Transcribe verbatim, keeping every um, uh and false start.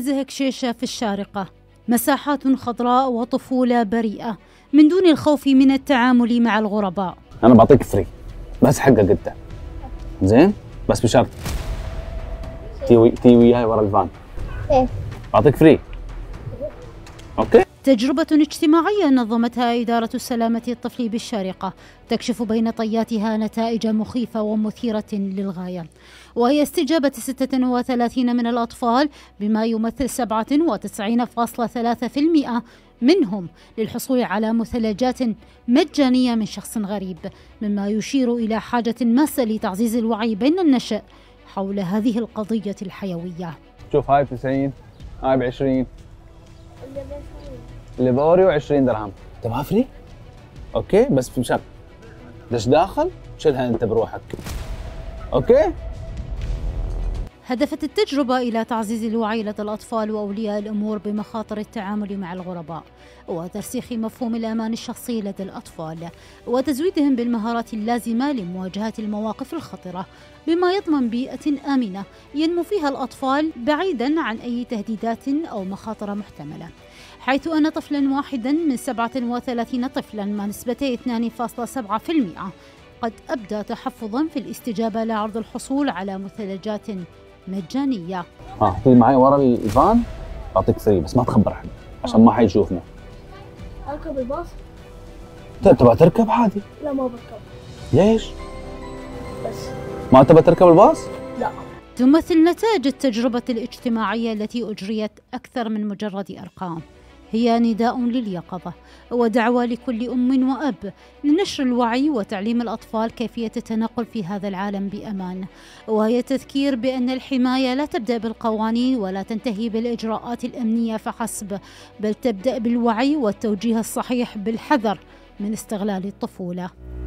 منتزه كشيشة في الشارقة، مساحات خضراء وطفولة بريئة من دون الخوف من التعامل مع الغرباء. أنا بعطيك فري بس حقك أنت، زين؟ بس بشرط تي تي وياي ورا الفان. إيه؟ بعطيك فري. أوكي؟ تجربة اجتماعية نظمتها إدارة سلامة الطفل بالشارقة تكشف بين طياتها نتائج مخيفة ومثيرة للغاية، وهي استجابة ستة وثلاثين من الأطفال بما يمثل سبعة وتسعين فاصلة ثلاثة بالمئة منهم للحصول على مثلجات مجانية من شخص غريب، مما يشير إلى حاجة ماسة لتعزيز الوعي بين النشء حول هذه القضية الحيوية. شوف هاي تسعين، هاي بعشرين، اللي بأوريو عشرين درهم. تبغى فري؟ اوكي بس بشرط ليش داخل شيلها انت بروحك. اوكي؟ هدفت التجربة إلى تعزيز الوعي لدى الأطفال وأولياء الأمور بمخاطر التعامل مع الغرباء، وترسيخ مفهوم الأمان الشخصي لدى الأطفال، وتزويدهم بالمهارات اللازمة لمواجهة المواقف الخطرة، بما يضمن بيئة آمنة ينمو فيها الأطفال بعيداً عن أي تهديدات أو مخاطر محتملة، حيث أن طفلاً واحداً من سبعة وثلاثين طفلاً مع نسبتي اثنين فاصلة سبعة بالمئة قد أبدى تحفظاً في الاستجابة لعرض الحصول على مثلجات مجانية. ها تيجي معي ورا الفان بعطيك فري بس ما تخبر حد عشان ما حيشوفنا. اركب الباص؟ تبغى تركب عادي. لا ما بركب. ليش؟ بس ما تبغى تركب الباص؟ لا. تمثل نتائج التجربة الاجتماعية التي أجريت أكثر من مجرد أرقام هي نداء لليقظة ودعوة لكل أم وأب لنشر الوعي وتعليم الأطفال كيفية التنقل في هذا العالم بأمان، وهي تذكير بأن الحماية لا تبدأ بالقوانين ولا تنتهي بالإجراءات الأمنية فحسب، بل تبدأ بالوعي والتوجيه الصحيح بالحذر من استغلال الطفولة.